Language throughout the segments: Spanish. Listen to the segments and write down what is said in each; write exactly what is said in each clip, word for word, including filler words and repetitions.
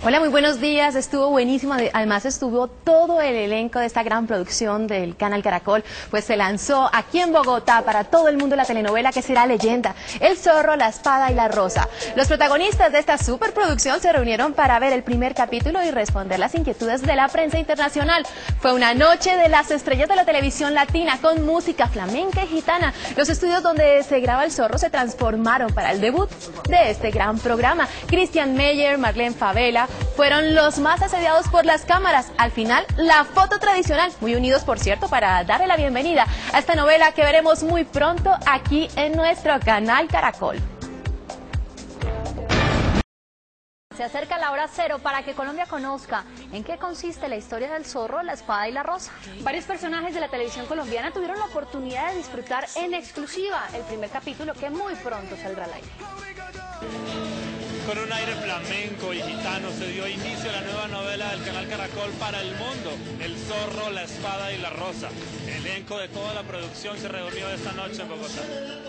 Hola, muy buenos días. Estuvo buenísimo. Además estuvo todo el elenco de esta gran producción del Canal Caracol. Pues se lanzó aquí en Bogotá para todo el mundo la telenovela que será leyenda: El Zorro, la Espada y la Rosa. Los protagonistas de esta superproducción se reunieron para ver el primer capítulo y responder las inquietudes de la prensa internacional. Fue una noche de las estrellas de la televisión latina con música flamenca y gitana. Los estudios donde se graba El Zorro se transformaron para el debut de este gran programa. Christian Meyer, Marlene Favela fueron los más asediados por las cámaras. Al final, la foto tradicional, muy unidos por cierto para darle la bienvenida a esta novela que veremos muy pronto aquí en nuestro canal Caracol. Se acerca la hora cero para que Colombia conozca en qué consiste la historia del Zorro, la Espada y la Rosa. Varios personajes de la televisión colombiana tuvieron la oportunidad de disfrutar en exclusiva el primer capítulo que muy pronto saldrá al aire. Con un aire flamenco y gitano se dio inicio a la nueva novela del Canal Caracol para el mundo, El Zorro, la Espada y la Rosa. El elenco de toda la producción se reunió esta noche en Bogotá.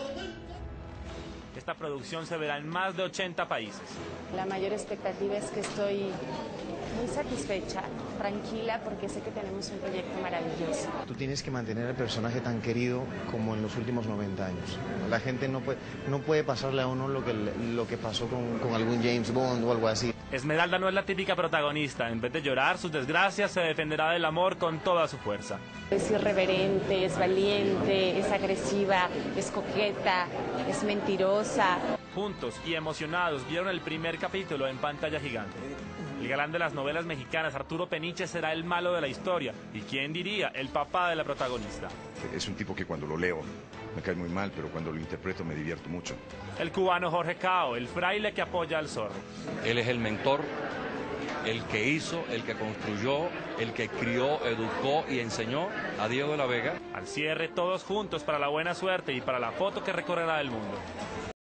Esta producción se verá en más de ochenta países. La mayor expectativa es que estoy muy satisfecha, tranquila, porque sé que tenemos un proyecto maravilloso. Tú tienes que mantener el personaje tan querido como en los últimos noventa años. La gente no puede, no puede pasarle a uno lo que, lo que pasó con, con algún James Bond o algo así. Esmeralda no es la típica protagonista. En vez de llorar sus desgracias, se defenderá del amor con toda su fuerza. Es irreverente, es valiente, es agresiva, es coqueta, es mentirosa. Juntos y emocionados vieron el primer capítulo en pantalla gigante. El galán de las novelas mexicanas, Arturo Peniche, será el malo de la historia. ¿Y quién diría? El papá de la protagonista. Es un tipo que cuando lo leo me cae muy mal, pero cuando lo interpreto me divierto mucho. El cubano Jorge Cao, el fraile que apoya al Zorro. Él es el mentor, el que hizo, el que construyó, el que crió, educó y enseñó a Diego de la Vega. Al cierre, todos juntos para la buena suerte y para la foto que recorrerá el mundo.